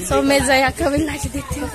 सो मैं जया का भी ला के देती हूँ।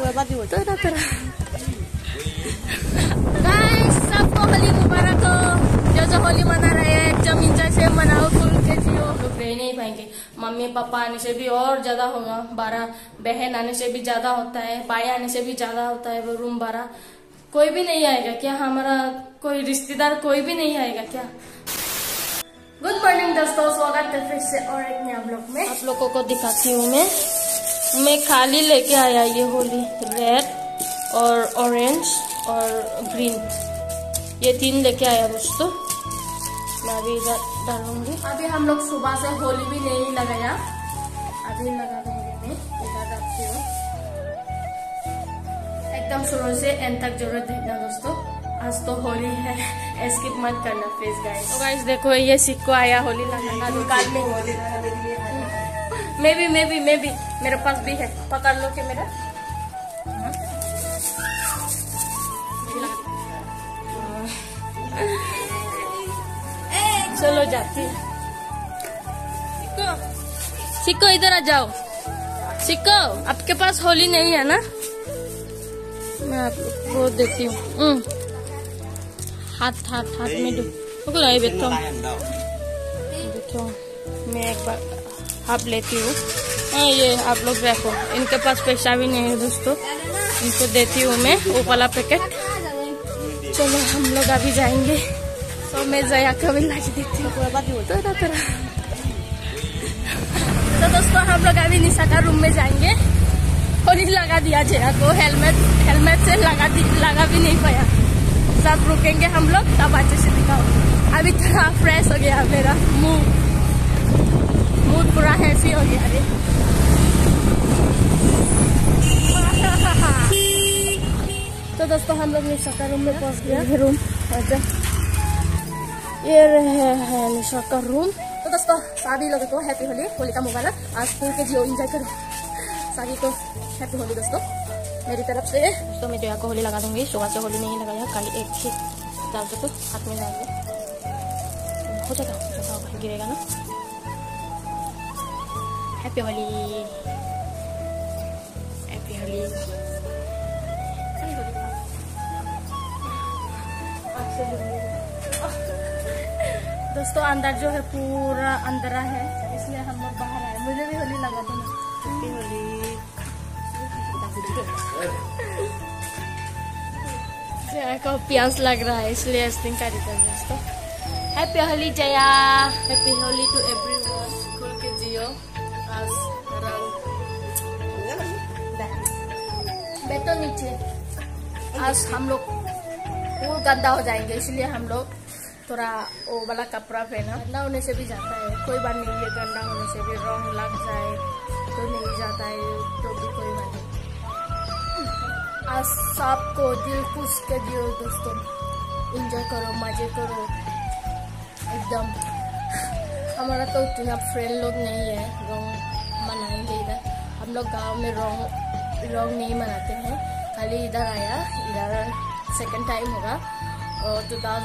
सबको होली मुबारक हो। जो होली मना रहे हैं एकदम इंजॉय से मनाओ, खुल के जियो। लोग रह नहीं पाएंगे, मम्मी पापा आने से भी और ज्यादा होगा, 12 बहन आने से भी ज्यादा होता है, भाई आने से भी ज्यादा होता है। वो रूम 12 कोई भी नहीं आएगा क्या? हमारा कोई रिश्तेदार कोई भी नहीं आएगा क्या? गुड मॉर्निंग दोस्तों, स्वागत है फिर से और एक नया ब्लॉग में। आप लोगों को दिखाती हूँ मैं खाली लेके आया ये होली, रेड और ऑरेंज और ग्रीन, ये 3 लेके आया दोस्तों। मैं अभी इधर डालूंगी। अभी हम लोग सुबह से होली भी नहीं लगाया, अभी लगा दूंगी मैं। इधर रखती हूँ, एकदम शुरू से एंड तक जरूर देखना दोस्तों। आज तो होली है, स्किप मत करना प्लीज गाइस। तो गाइस देखो ये सिक्को आया होली लगाना दुकान में। मैं भी मेरे पास भी है, पकड़ लो के मेरा। चलो जाती है। सिक्को इधर आ जाओ। सिक्को आपके पास होली नहीं है ना? मैं आपको देती हूँ। हाथ में दो लाई बैठो। देखो मैं एक बार हाफ लेती हूँ। ये आप लोग रखो, इनके पास पैसा भी नहीं है दोस्तों, इनको देती हूँ मैं वो वाला पैकेट। चलो हम लोग अभी जाएंगे। तो मैं जया का भी ला के देती हूँ। तो दोस्तों हम लोग अभी निशा का रूम में जाएंगे। होली लगा दिया जया को, हेलमेट से लगा भी नहीं पाया। सब रुकेंगे हम लोग तब अच्छे से दिखाओ। अभी थोड़ा फ्रेश हो गया मेरा मूड पूरा हैप्पी हो गया। अरे तो दोस्तों हम लोग निशा का रूम में पहुंच गया। रूम ये रहे है निशा का रूम। तो दोस्तों सभी लोगों को हैप्पी होली का मुबारक। आज फूल के जियो, एंजॉय करो। सभी को हैप्पी होली दोस्तों मेरी तरफ से। तो मैं जया को होली लगा दूंगी, सुबह से होली नहीं लगाया, कल एक ही डाल दो तो हाथ में डाल दो हो जाएगा, गिरेगा ना। Happy Holi, happy Holi. दोस्तों अंदर जो है पूरा अंधेरा है, इसलिए हम लोग बाहर आए। मुझे भी होली लगा दो ना। हैप्पी होली। जया को प्यास लग रहा है इसलिए एक्टिंग कर रही है दोस्तों। Happy Holi Jaya, happy Holi to everyone. खुल के जियो। आज बैठो नीचे। आज हम लोग पूरा गंदा हो जाएंगे, इसलिए हम लोग थोड़ा वो वाला कपड़ा पहना। गंदा होने से भी जाता है, कोई बात नहीं है। गंदा होने से भी रंग लग जाए तो नहीं जाता है, तो भी कोई बात नहीं। आज सबको दिल खुश के दियो दोस्तों, एंजॉय करो, मजे करो एकदम। हमारा तो उतना फ्रेंड लोग नहीं है, रंग मनाएंगे इधर। हम लोग गांव में रंग नहीं मनाते हैं, खाली इधर आया। इधर सेकंड टाइम होगा और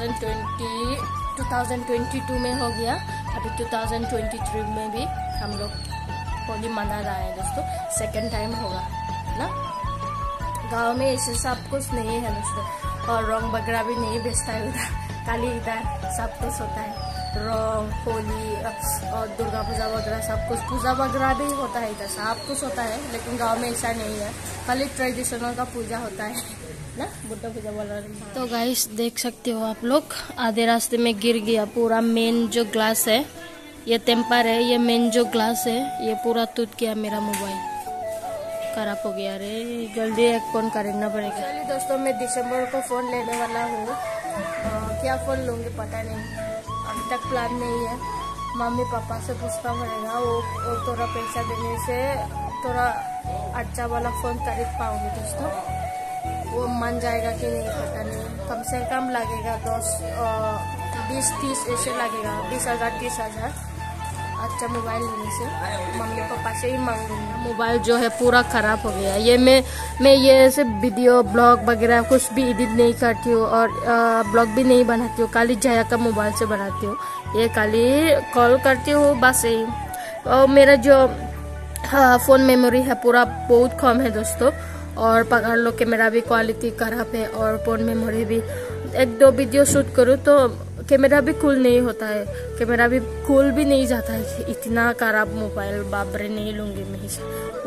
2022 में हो गया। अभी 2023 में भी हम लोग होली मना रहा है दोस्तों, सेकंड टाइम होगा ना। गांव में ऐसे सब कुछ नहीं है दोस्तों, और रंग वगैरह भी नहीं बेचता है उधर, खाली इधर सब कुछ होता है। रंग, होली और दुर्गा पूजा वगैरह सब कुछ, पूजा वगैरह भी होता है इधर, सब कुछ होता है। लेकिन गांव में ऐसा नहीं है, खाली ट्रेडिशनल का पूजा होता है ना, बुद्ध पूजा वाला। तो गाइस देख सकते हो आप लोग, आधे रास्ते में गिर गया पूरा। मेन जो ग्लास है, ये टेम्पर है, ये मेन जो ग्लास है ये पूरा टूट गया। मेरा मोबाइल खराब हो गया रे, जल्दी एक फोन खरीदना पड़ेगा। चलिए दोस्तों मैं दिसंबर को फोन लेने वाला हूँ, क्या फोन लूँगी पता नहीं, अभी तक प्लान नहीं है। मम्मी पापा से पूछना पड़ेगा, वो थोड़ा पैसा देने से थोड़ा अच्छा वाला फोन खरीद पाऊंगी दोस्तों। वो मान जाएगा कि नहीं पता नहीं, कम से कम लगेगा 20-30 ऐसे लगेगा, 20,000 30,000। अच्छा मोबाइल लेने से मम्मी पापा से ही मांगूंगा। मोबाइल जो है पूरा खराब हो गया। ये मैं ये सिर्फ वीडियो ब्लॉग वगैरह कुछ भी एडिट नहीं करती हूँ और ब्लॉग भी नहीं बनाती हूँ, खाली जया का मोबाइल से बनाती हूँ। ये खाली कॉल करती हूँ बस यही। और मेरा जो हाँ, फोन मेमोरी है पूरा बहुत कम है दोस्तों। और पकड़ लो कैमरा भी क्वालिटी खराब है और फोन मेमोरी भी। एक दो वीडियो शूट करूँ तो कैमरा भी कूल नहीं होता है, कैमरा भी कूल भी नहीं जाता है। इतना खराब मोबाइल, बाप रे, नहीं लूंगी मैं इसे।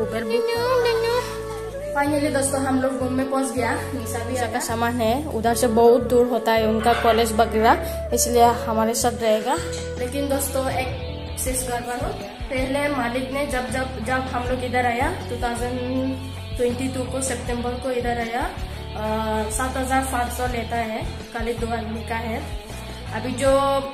फाइनली दोस्तों हम लोग रूम में पहुंच गया। निशा भी का सामान है, उधर से बहुत दूर होता है उनका कॉलेज वगैरह, इसलिए हमारे साथ रहेगा। लेकिन दोस्तों एक चीज गड़बड़ हो, पहले मालिक ने जब हम लोग इधर आया 2022 को सितंबर को इधर आया 7,500 लेता है, खाली 2 आदमी का है। अभी जो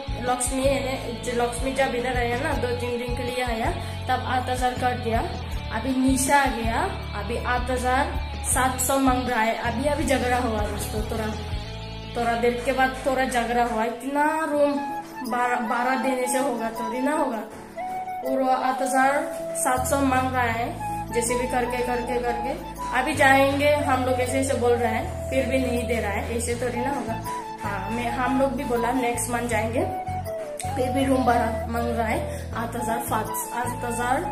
लक्ष्मी जब इधर आया ना 2-3 दिन के लिए आया तब 8,000 कर दिया। अभी निशा आ गया, अभी 8,700 मांग रहा है। अभी झगड़ा हुआ दोस्तों, थोड़ा देर के बाद थोड़ा झगड़ा हुआ। इतना रूम 12 देने से होगा थोड़ी ना होगा। पूरा 8,700 मांग रहा है, जैसे भी करके अभी जाएंगे। हम लोग ऐसे बोल रहे हैं, फिर भी नहीं दे रहा है, ऐसे थोड़ी ना होगा। हाँ, हम लोग भी बोला नेक्स्ट मंथ जाएंगे, फिर भी रूम भाड़ा मांग रहा है 8,700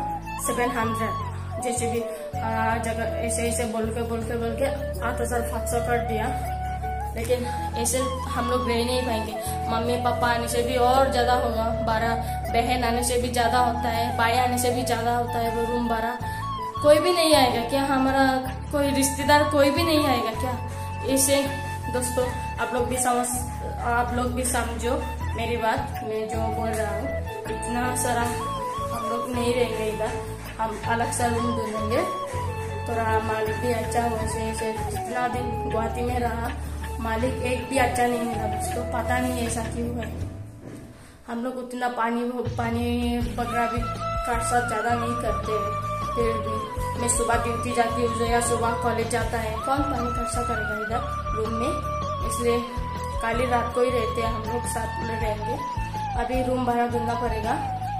जैसे भी जगह ऐसे बोल के 8,500 कर दिया। लेकिन ऐसे हम लोग रह नहीं पाएंगे। मम्मी पापा आने से भी और ज्यादा होगा, 12 बहन आने से भी ज्यादा होता है, भाई आने से भी ज्यादा होता है वो रूम भाड़ा। कोई भी नहीं आएगा क्या, हमारा कोई रिश्तेदार कोई भी नहीं आएगा क्या? ऐसे दोस्तों आप लोग भी समझो मेरी बात, मैं जो बोल रहा हूँ। इतना सारा हम लोग नहीं रहेंगे इधर, हम अलग सा रूम ढूंढेंगे। थोड़ा मालिक भी अच्छा हो, ऐसे जितना दिन गुवाहाटी में रहा मालिक एक भी अच्छा नहीं मिला दोस्तों, पता नहीं ऐसा क्यों है। हम लोग उतना पानी वगैरह भी खर्चा ज्यादा नहीं करते हैं, फिर भी मैं सुबह ड्यूटी जाती हूँ या सुबह कॉलेज जाता है, कौन पानी खर्चा करेगा इधर रूम में। इसलिए काली रात को ही रहते हैं, हम लोग साथ में रहेंगे। अभी रूम भाड़ा ढूंढना पड़ेगा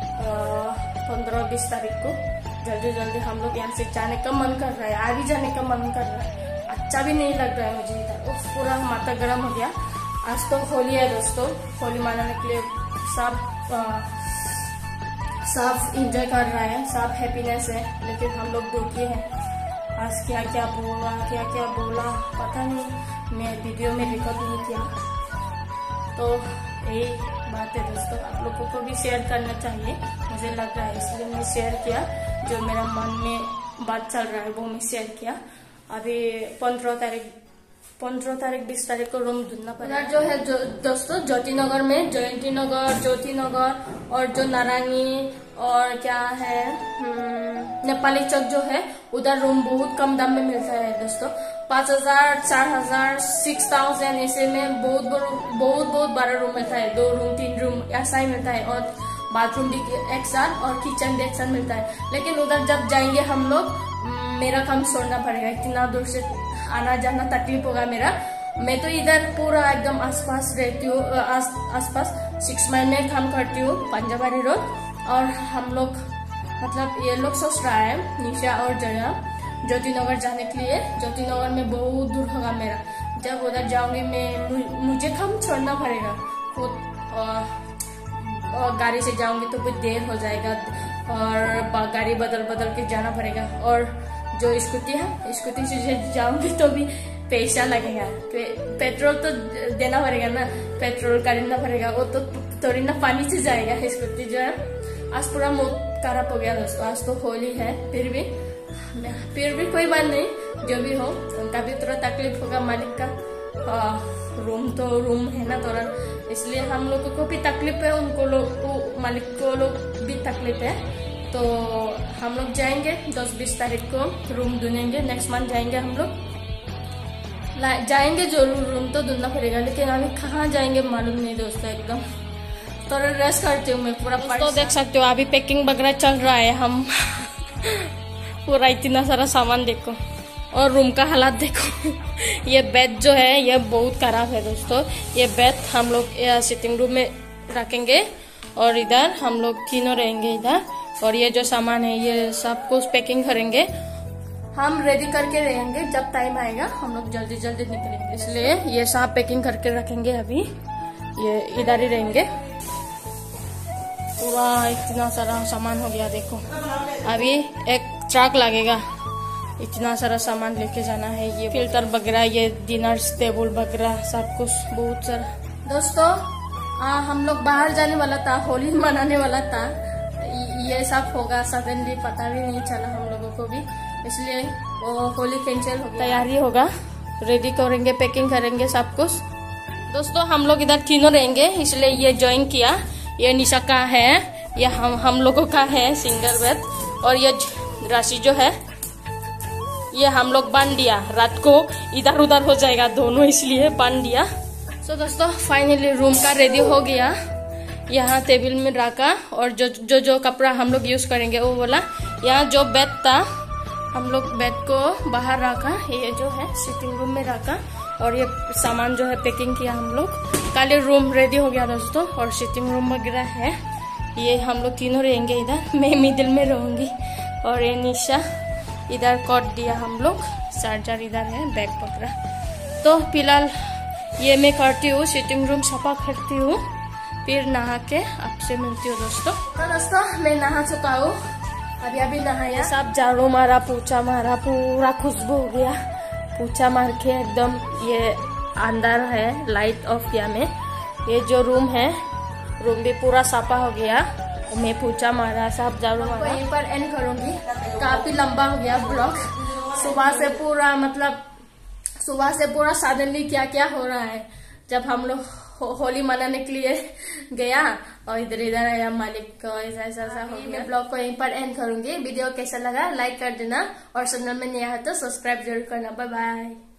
15-20 तारीख को। जल्दी हम लोग यहाँ से जाने का मन कर रहा है, अभी जाने का मन कर रहा है। अच्छा भी नहीं लग रहा है मुझे इधर, पूरा माथा गर्म हो गया। आज तो होली है दोस्तों, होली मनाने के लिए सब इंजॉय कर रहा है, सब हैप्पीनेस है। लेकिन हम लोग दुखी हैं। आज क्या बोला पता नहीं, मैं वीडियो में रिकॉर्ड नहीं किया। तो यही बात है दोस्तों, आप लोगों को भी शेयर करना चाहिए मुझे लग रहा है, इसलिए मैं शेयर किया। जो मेरा मन में बात चल रहा है वो मैं शेयर किया। अभी 15 तारीख 20 तारीख को रूम ढूंढना पड़ेगा। जो है दोस्तों ज्योति नगर में जयंती नगर और जो नारायणी और क्या है नेपाली चौक जो है, उधर रूम बहुत कम दाम में मिलता है दोस्तों। 5,000, 4,000, 6,000 ऐसे में बहुत बड़ा रूम मिलता है। 2 रूम 3 रूम ऐसा ही मिलता है, और बाथरूम भी एक साथ और किचन भी एक साथ मिलता है। लेकिन उधर जब जाएंगे हम लोग, मेरा काम छोड़ना पड़ेगा, इतना दूर से आना जाना तकलीफ होगा मेरा। मैं तो इधर पूरा एकदम आसपास रहती हूँ, आसपास 6 माइल में काम करती हूँ, पंजाबारी रोड। और हम लोग मतलब ये लोग सोच रहा है निशा और जया ज्योति नगर जाने के लिए। ज्योति नगर में बहुत दूर होगा मेरा, जब उधर जाऊंगी मुझे काम छोड़ना पड़ेगा और गाड़ी से जाऊंगी तो कुछ देर हो जाएगा, और गाड़ी बदल के जाना पड़ेगा। और जो स्कूटी से जाऊंगी तो भी पैसा लगेगा, पेट्रोल तो देना पड़ेगा ना, पेट्रोल खरीदना पड़ेगा, वो तो थोड़ी ना पानी से जाएगा स्कूटी जो है। आज पूरा मूड खराब हो गया दोस्तों। आज तो होली है, फिर भी कोई बात नहीं, जो भी हो उनका भी थोड़ा तकलीफ होगा। मालिक का रूम है ना थोड़ा, इसलिए हम लोगों को भी तकलीफ है, मालिक को लोग भी तकलीफ है। तो हम लोग जाएंगे 10-20 तारीख को रूम ढूंढेंगे। नेक्स्ट मंथ जाएंगे हम लोग, जाएंगे जरूर, रूम तो ढूंढना पड़ेगा। लेकिन अभी कहाँ जाएंगे मालूम नहीं दोस्तों। एकदम थोड़ा रेस्ट करती हूँ मैं पूरा। तो देख सकते हो अभी पैकिंग वगैरह चल रहा है, हम पूरा इतना सारा सामान देखो, और रूम का हालात देखो। ये बेड जो है ये बहुत खराब है दोस्तों। ये बेड हम लोग सिटिंग रूम में रखेंगे, और इधर हम लोग तीनों रहेंगे इधर। और ये जो सामान है ये सब कुछ पैकिंग करेंगे, हम रेडी करके रहेंगे। जब टाइम आएगा हम लोग जल्दी निकलेंगे, इसलिए ये सब पैकिंग करके रखेंगे। अभी ये इधर ही रहेंगे। पूरा इतना सारा सामान हो गया। देखो अभी एक ट्रक लगेगा, इतना सारा सामान लेके जाना है। ये फिल्टर वगैरह, ये डिनर टेबल वगैरह सब कुछ, बहुत सारा। दोस्तों हम लोग बाहर जाने वाला था, होली मनाने वाला था, ये सब होगा सडनली, पता भी नहीं चला हम लोगों को भी, इसलिए वो होली कैंसिल हो गया। तैयारी होगा, रेडी करेंगे, पैकिंग करेंगे सब कुछ। दोस्तों हम लोग इधर तीनों रहेंगे, इसलिए ये ज्वाइन किया। ये निशा का है, ये हम लोगों का है सिंगल बेड, और ये राशि जो है ये हम लोग बांध दिया। रात को इधर उधर हो जाएगा दोनों, इसलिए बांध दिया। सो दोस्तों फाइनली रूम का रेडी हो गया। यहाँ टेबल में रखा, और जो कपड़ा हम लोग यूज करेंगे वो बोला। यहाँ जो बेड था हम लोग बेड को बाहर रखा, ये जो है सिटिंग रूम में रखा, और ये सामान जो है पैकिंग किया हम लोग। कल रूम रेडी हो गया दोस्तों, और सिटिंग रूम वगैरह है। ये हम लोग तीनों रहेंगे इधर, मैं मिडिल में रहूंगी, और ये निशा इधर कॉट दिया हम लोग, चार्जर इधर है, बैग पकड़ा। तो फिलहाल ये मैं करती हूँ, सिटिंग रूम सफा करती हूँ, फिर नहा के आपसे मिलती हूँ दोस्तों। तो दोस्तों मैं नहा चुका हूँ, अभी नहाया, सब झाड़ू मारा, पोछा मारा, पूरा खुशबू हो गया। पोछा मार के एकदम, ये अंदर है, लाइट ऑफ किया मैं। ये जो रूम है, रूम भी पूरा साफा हो गया, मैं पोछा मारा, सब झाड़ू मारा। यहीं पर एंड करूंगी, काफी लंबा हो गया ब्लॉग। सुबह से पूरा सडनली क्या क्या हो रहा है, जब हम लोग होली मनाने के लिए गया और इधर आया, मालिक को ऐसा हो गया। मैं ब्लॉग को यहीं पर एंड करूंगी। वीडियो कैसा लगा लाइक कर देना, और चैनल में नया है तो सब्सक्राइब जरूर करना। Bye bye.